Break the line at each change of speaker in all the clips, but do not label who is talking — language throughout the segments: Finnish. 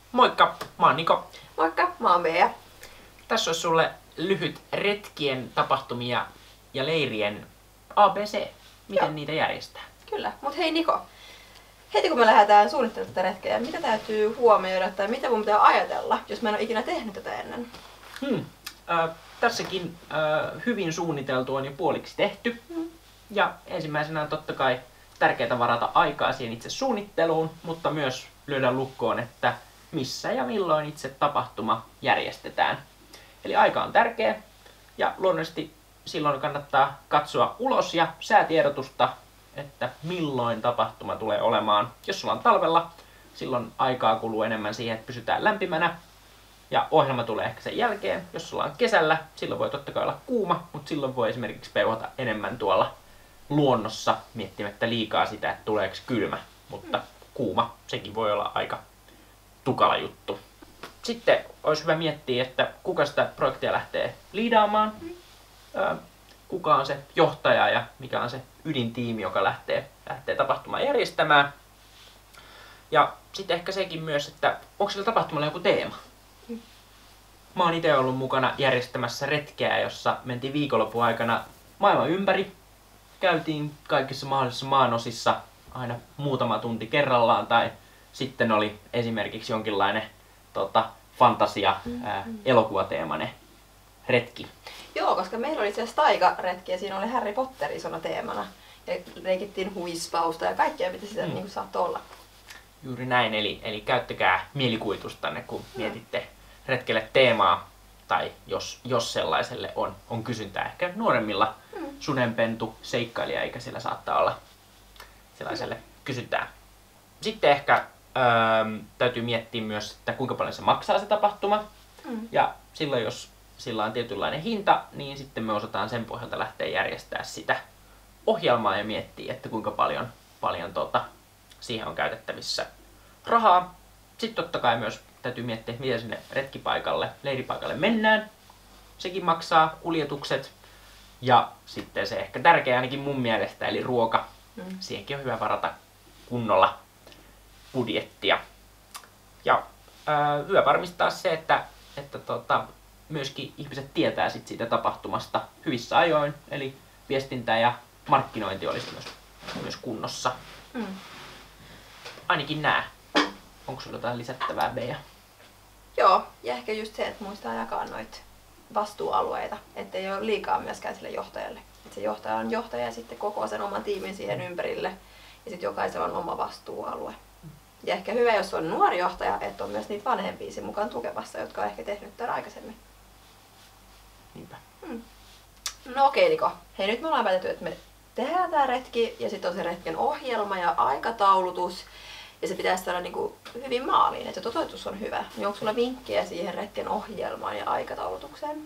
Moikka, mä oon Niko.
Moikka, mä oon Bea.
Tässä olisi sulle lyhyt retkien, tapahtumia ja leirien ABC. Miten
Joo.
niitä järjestää?
Kyllä, mut hei Niko. Heti kun me lähdetään suunnittelemaan tätä retkeä, mitä täytyy huomioida tai mitä mun pitää ajatella, jos mä en ole ikinä tehnyt tätä ennen?
Tässäkin hyvin suunniteltu on jo puoliksi tehty. Ja ensimmäisenä on totta kai tärkeää varata aikaa siihen itse suunnitteluun, mutta myös lyödä lukkoon, että missä ja milloin itse tapahtuma järjestetään. Eli aika on tärkeä ja luonnollisesti silloin kannattaa katsoa ulos ja säätiedotusta, että milloin tapahtuma tulee olemaan. Jos ollaan talvella, silloin aikaa kuluu enemmän siihen, että pysytään lämpimänä ja ohjelma tulee ehkä sen jälkeen. Jos ollaan kesällä, silloin voi totta kai olla kuuma, mutta silloin voi esimerkiksi peuhata enemmän tuolla luonnossa miettimättä liikaa sitä, että tuleeko kylmä, mutta kuuma, sekin voi olla aika tukala juttu. Sitten olisi hyvä miettiä, että kuka sitä projektia lähtee liidaamaan, kuka on se johtaja ja mikä on se ydintiimi, joka lähtee tapahtumaa järjestämään. Ja sitten ehkä sekin myös, että onko sillä tapahtumalla joku teema. Mä oon itse ollut mukana järjestämässä retkeä, jossa mentiin viikonlopun aikana maailman ympäri. Käytiin kaikissa mahdollisissa maanosissa aina muutama tunti kerrallaan tai sitten oli esimerkiksi jonkinlainen fantasia elokuvateemainen retki.
Joo, koska meillä oli itse asiassa taikaretki ja siinä oli Harry Potter isona teemana. Ja leikittiin huispausta ja kaikkea mitä sitä niin saattoi olla.
Juuri näin, eli käyttäkää mielikuvitustanne, kun mietitte retkelle teemaa, tai jos sellaiselle on kysyntää. Ehkä nuoremmilla sunenpentu seikkailija-ikäisillä saattaa olla sellaiselle kysyntää. Sitten ehkä täytyy miettiä myös, että kuinka paljon se maksaa se tapahtuma. Ja silloin, jos sillä on tietynlainen hinta, niin sitten me osataan sen pohjalta lähteä järjestämään sitä ohjelmaa ja miettiä, että kuinka paljon siihen on käytettävissä rahaa. Sitten totta kai myös täytyy miettiä, miten sinne retkipaikalle, leiripaikalle mennään. Sekin maksaa, kuljetukset ja sitten se ehkä tärkeä ainakin mun mielestä, eli ruoka. Siihenkin on hyvä varata kunnolla budjettia. Ja hyvä varmistaa se, että myöskin ihmiset tietää siitä tapahtumasta hyvissä ajoin, eli viestintä ja markkinointi olisi myös kunnossa. Ainakin nää. Onko sulla jotain lisättävää, Bea?
Joo, ja ehkä just se, että muistaa jakaa noita vastuualueita, ettei ole liikaa myöskään sille johtajalle. Että se johtaja on johtaja ja sitten koko sen oman tiimin siihen ympärille ja sitten jokaisella on oma vastuualue. Ja ehkä hyvä, jos on nuori johtaja, että on myös niitä vanhempia sen mukaan tukemassa, jotka on ehkä tehnyt tämän aikaisemmin.
Niinpä.
No okei, Niko. Hei, nyt me ollaan päätetty, että me tehdään tämä retki ja sitten on se retken ohjelma ja aikataulutus. Ja se pitäisi saada niin hyvin maaliin, että se toteutus on hyvä. Niin onko sulla vinkkejä siihen retken ohjelmaan ja aikataulutukseen?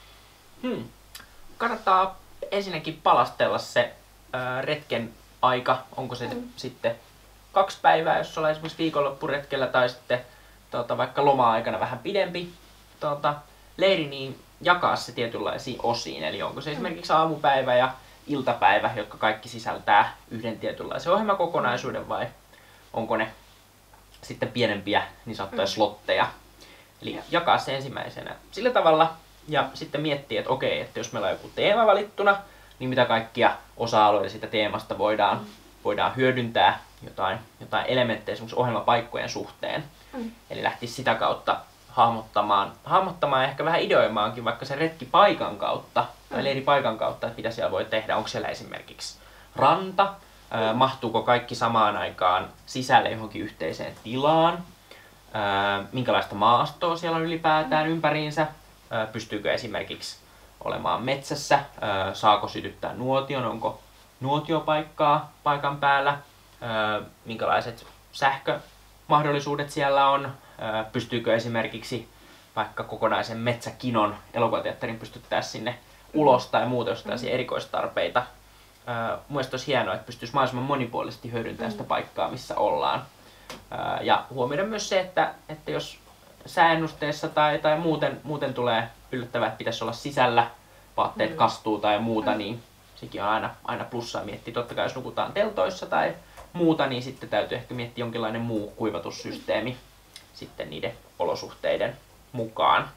Kannattaa ensinnäkin palastella se retken aika. Onko se sitten 2 päivää, jos ollaan esimerkiksi viikonloppuretkellä, tai sitten vaikka loma-aikana vähän pidempi leiri, niin jakaa se tietynlaisiin osiin. Eli onko se esimerkiksi aamupäivä ja iltapäivä, jotka kaikki sisältää yhden tietynlaisen ohjelmakokonaisuuden, vai onko ne sitten pienempiä niin sanottuja slotteja. Eli jakaa se ensimmäisenä sillä tavalla ja sitten miettiä, että okei, että jos meillä on joku teema valittuna, niin mitä kaikkia osa-alueita siitä teemasta voidaan hyödyntää, jotain elementtejä esimerkiksi ohjelmapaikkojen suhteen. Eli lähtisi sitä kautta hahmottamaan ja ehkä vähän ideoimaankin vaikka sen retkipaikan kautta tai leiripaikan kautta, että mitä siellä voi tehdä. Onko siellä esimerkiksi ranta, mahtuuko kaikki samaan aikaan sisälle johonkin yhteiseen tilaan, minkälaista maastoa siellä on ylipäätään ympäriinsä, pystyykö esimerkiksi olemaan metsässä, saako sytyttää nuotion, onko nuotiopaikkaa paikan päällä, minkälaiset sähkömahdollisuudet siellä on, pystyykö esimerkiksi vaikka kokonaisen metsäkinon elokuvateatterin pystyttää sinne ulos tai muuta, jos tällaisia erikoistarpeita. Mielestäni olisi hienoa, että pystyisi mahdollisimman monipuolisesti hyödyntämään sitä paikkaa, missä ollaan. Ja huomioida myös se, että jos sääennusteessa tai muuten tulee yllättävää, että pitäisi olla sisällä, vaatteet kastuu tai muuta, niin sekin on aina plussaa miettiä. Totta kai jos nukutaan teltoissa tai muuta, niin sitten täytyy ehkä miettiä jonkinlainen muu kuivatussysteemi sitten niiden olosuhteiden mukaan.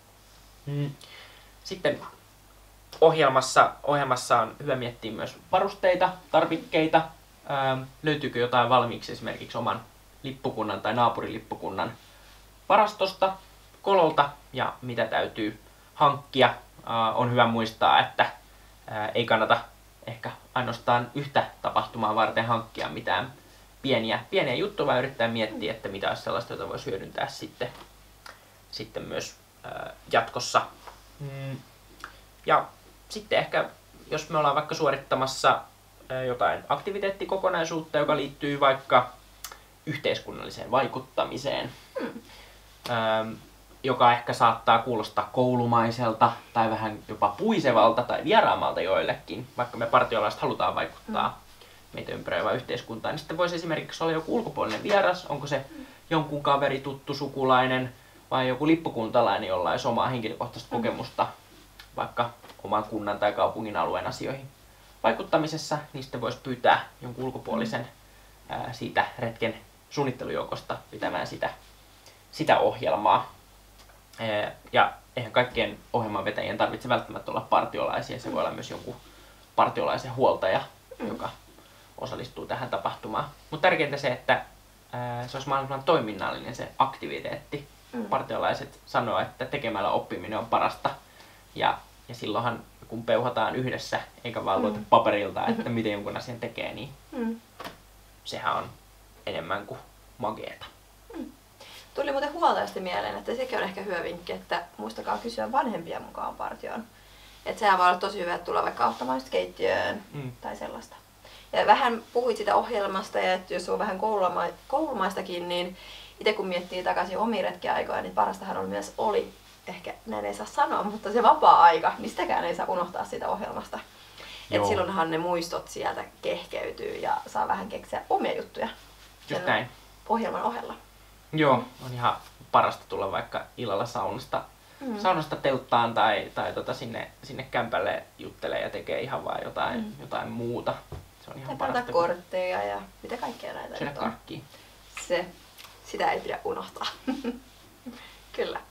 Sitten ohjelmassa on hyvä miettiä myös varusteita, tarvikkeita. Löytyykö jotain valmiiksi esimerkiksi oman lippukunnan tai naapurilippukunnan varastosta, kololta ja mitä täytyy hankkia. On hyvä muistaa, että ei kannata ehkä ainoastaan yhtä tapahtumaa varten hankkia mitään pieniä juttuja, vaan yrittää miettiä, että mitä olisi sellaista, jota voisi hyödyntää sitten myös jatkossa. Ja sitten ehkä, jos me ollaan vaikka suorittamassa jotain aktiviteettikokonaisuutta, joka liittyy vaikka yhteiskunnalliseen vaikuttamiseen, joka ehkä saattaa kuulostaa koulumaiselta tai vähän jopa puisevalta tai vieraamalta joillekin, vaikka me partiolaiset halutaan vaikuttaa meitä ympäröivään yhteiskuntaan, niin sitten voisi esimerkiksi olla joku ulkopuolinen vieras, onko se jonkun kaveri, tuttu, sukulainen vai joku lippukuntalainen, jolla olisi omaa henkilökohtaista kokemusta vaikka oman kunnan tai kaupungin alueen asioihin vaikuttamisessa, niin sitten voisi pyytää jonkun ulkopuolisen siitä retken suunnittelujoukosta pitämään sitä ohjelmaa. Ja eihän kaikkien ohjelmanvetäjien tarvitse välttämättä olla partiolaisia, se voi olla myös jonkun partiolaisen huoltaja, joka osallistuu tähän tapahtumaan. Mutta tärkeintä se, että se olisi mahdollisimman toiminnallinen se aktiviteetti. Partiolaiset sanoo, että tekemällä oppiminen on parasta. Ja silloinhan kun peuhataan yhdessä, eikä vaan luota paperilta, että miten jonkun asian tekee, niin sehän on enemmän kuin mageeta.
Tuli muuten huoltajasti mieleen, että sekin on ehkä hyvä vinkki, että muistakaa kysyä vanhempia mukaan partioon. Että sehän voi olla tosi hyvä, että tulla vaikka auttamaan just keittiöön tai sellaista. Ja vähän puhuit sitä ohjelmasta, ja että jos on vähän koulumaistakin, niin itse kun miettii takaisin omia retkiaikoja, niin parastahan oli, ehkä näin ei saa sanoa, mutta se vapaa-aika, niin sitäkään ei saa unohtaa siitä ohjelmasta. Et silloinhan ne muistot sieltä kehkeytyy ja saa vähän keksiä omia juttuja
just näin.
Ohjelman ohella.
Joo, on ihan parasta tulla vaikka illalla saunasta telttaan tai sinne kämpälle juttelee ja tekee ihan vaan jotain muuta. Se on ihan parasta.
Kortteja ja mitä kaikkea näitä
nyt on.
Sitä ei pidä unohtaa. Kyllä.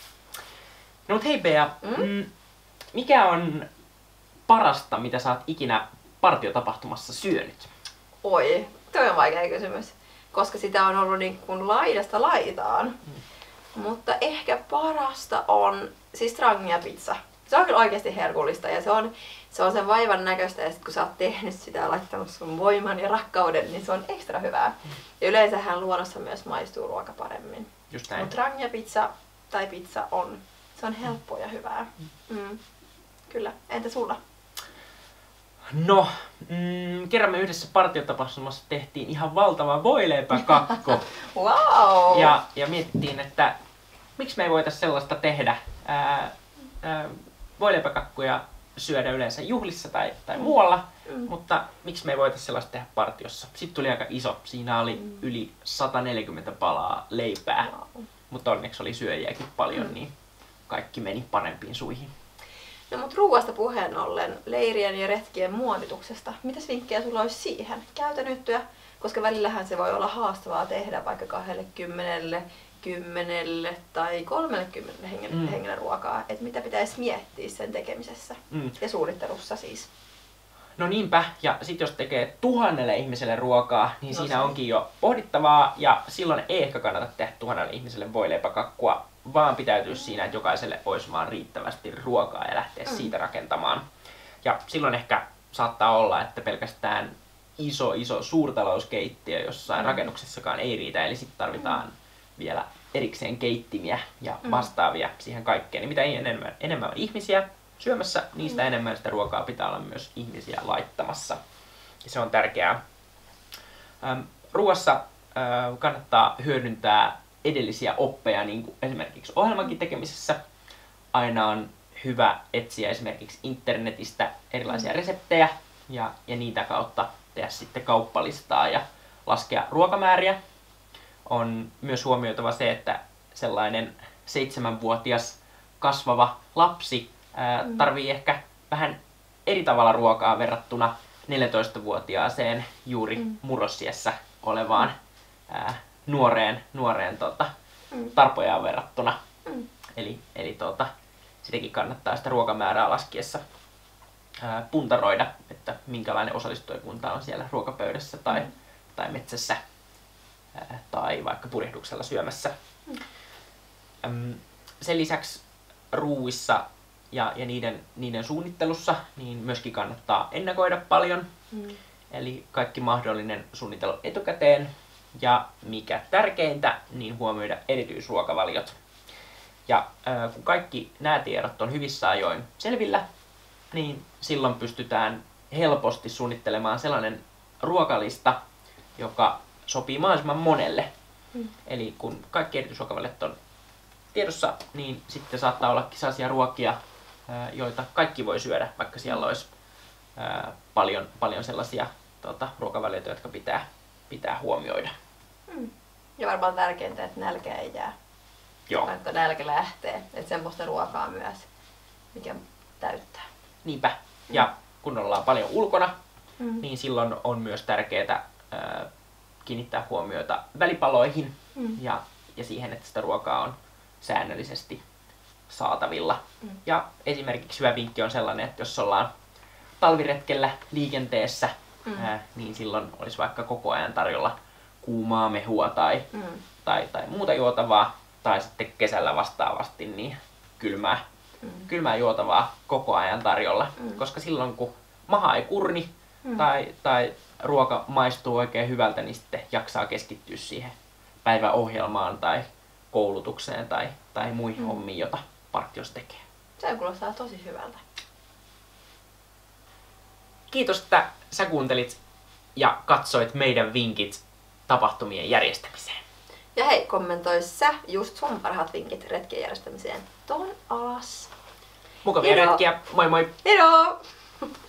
No mut hei Bea, mikä on parasta, mitä sä oot ikinä partiotapahtumassa syönyt?
Oi, toi on vaikea kysymys, koska sitä on ollut niin kuin laidasta laitaan. Mutta ehkä parasta on siis trangia pizza. Se on kyllä oikeasti herkullista ja se on sen vaivan näköistä, ja sit kun sä oot tehnyt sitä ja laittanut sun voiman ja rakkauden, niin se on ekstra hyvää. Ja yleensähän luonnossa myös maistuu ruoka paremmin.
Just näin.
Mutta trangia pizza tai pizza se on helppoa ja hyvää. Kyllä. Entä sulla?
No, kerran me yhdessä partiotapahtumassa tehtiin ihan valtava voileipäkakko.
Wow!
Ja mietittiin, että miksi me ei voitaisiin sellaista tehdä. Voileipäkakkuja syödä yleensä juhlissa tai muualla, mutta miksi me ei voitaisiin sellaista tehdä partiossa. Sitten tuli aika iso. Siinä oli yli 140 palaa leipää, mutta onneksi oli syöjiäkin paljon, niin kaikki meni parempiin suihin.
No mut ruuasta puheen ollen, leirien ja retkien muonituksesta, mitäs vinkkejä sulla olisi siihen? Käytännöttyä, koska välillähän se voi olla haastavaa tehdä vaikka 20, 10 tai 30 hengelle ruokaa. Että mitä pitäisi miettiä sen tekemisessä ja suunnittelussa siis?
No niinpä, ja sit jos tekee 1000 ihmiselle ruokaa, niin siinä onkin jo pohdittavaa, ja silloin ei ehkä kannata tehdä 1000 ihmiselle voileipäkakkua, vaan pitäytyy siinä, että jokaiselle olisi vaan riittävästi ruokaa ja lähteä siitä rakentamaan. Ja silloin ehkä saattaa olla, että pelkästään iso suurtalouskeittiö jossain rakennuksessakaan ei riitä, eli sitten tarvitaan vielä erikseen keittimiä ja vastaavia siihen kaikkeen. Niin mitä enemmän on ihmisiä syömässä, niistä enemmän sitä ruokaa pitää olla myös ihmisiä laittamassa. Ja se on tärkeää. Ruoassa kannattaa hyödyntää edellisiä oppeja, niin kuin esimerkiksi ohjelmankin tekemisessä. Aina on hyvä etsiä esimerkiksi internetistä erilaisia reseptejä ja niitä kautta tehdä sitten kauppalistaa ja laskea ruokamääriä. On myös huomioitava se, että sellainen 7-vuotias kasvava lapsi tarvii ehkä vähän eri tavalla ruokaa verrattuna 14-vuotiaaseen juuri murrosiässä olevaan nuoreen tarpojaan verrattuna.
Mm.
Eli sitäkin kannattaa sitä ruokamäärää laskiessa puntaroida, että minkälainen osallistujakunta on siellä ruokapöydässä tai metsässä tai vaikka purjehduksella syömässä. Sen lisäksi ruuissa ja niiden suunnittelussa niin myöskin kannattaa ennakoida paljon. Eli kaikki mahdollinen suunnitella etukäteen ja mikä tärkeintä, niin huomioida erityisruokavaliot. Ja kun kaikki nämä tiedot on hyvissä ajoin selvillä, niin silloin pystytään helposti suunnittelemaan sellainen ruokalista, joka sopii mahdollisimman monelle. Eli kun kaikki erityisruokavaliot on tiedossa, niin sitten saattaa olla sellaisia ruokia, joita kaikki voi syödä, vaikka siellä olisi paljon sellaisia ruokavalioita, jotka pitää huomioida.
Ja varmaan tärkeintä, että nälkä ei jää.
Joo.
Vaikka nälkä lähtee. Että semmoista ruokaa myös, mikä täyttää.
Niinpä. Ja kun ollaan paljon ulkona, niin silloin on myös tärkeää kiinnittää huomiota välipaloihin ja siihen, että sitä ruokaa on säännöllisesti saatavilla. Ja esimerkiksi hyvä vinkki on sellainen, että jos ollaan talviretkellä liikenteessä, niin silloin olisi vaikka koko ajan tarjolla kuumaa mehua tai muuta juotavaa, tai sitten kesällä vastaavasti niin kylmää juotavaa koko ajan tarjolla. Koska silloin kun maha ei kurni tai ruoka maistuu oikein hyvältä, niin sitten jaksaa keskittyä siihen päiväohjelmaan tai koulutukseen tai muihin hommiin, jota partios tekee.
Se kuulostaa tosi hyvältä.
Kiitos, että sä kuuntelit ja katsoit meidän vinkit tapahtumien järjestämiseen.
Ja hei, kommentoi sä just sun parhaat vinkit retkien järjestämiseen tuon alas.
Mukavia retkiä, moi moi!
Hedo!